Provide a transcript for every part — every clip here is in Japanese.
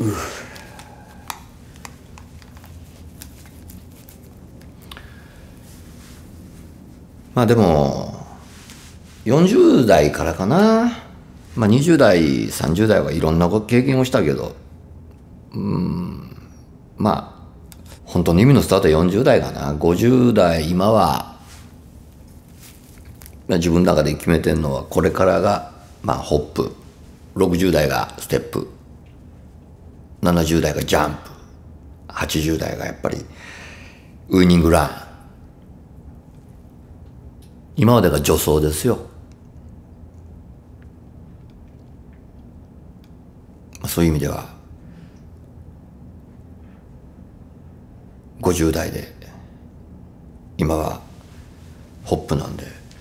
まあでも40代からかな。まあ20代30代はいろんな経験をしたけど、まあ本当の意味のスタートは40代かな。50代今は、自分の中で決めてるのはこれからがまあホップ、60代がステップ、70代がジャンプ、80代がやっぱりウイニングラン、今までが助走ですよ。そういう意味では50代で今はホップなんで、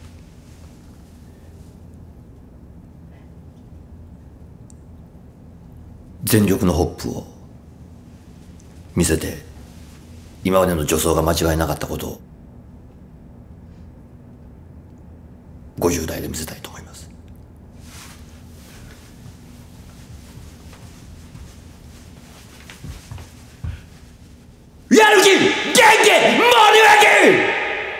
全力のホップを見せて、今までの助走が間違いなかったことを50代で見せたいと思います。やる気元気盛り上げ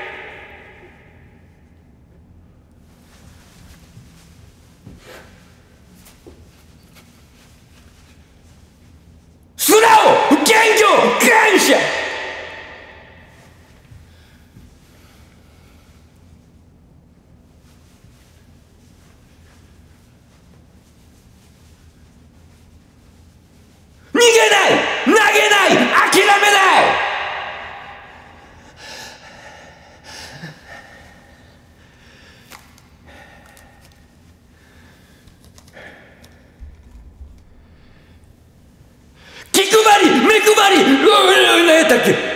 素直元気を感謝。逃げない投げない諦めない。気配り目配り何やったっけ。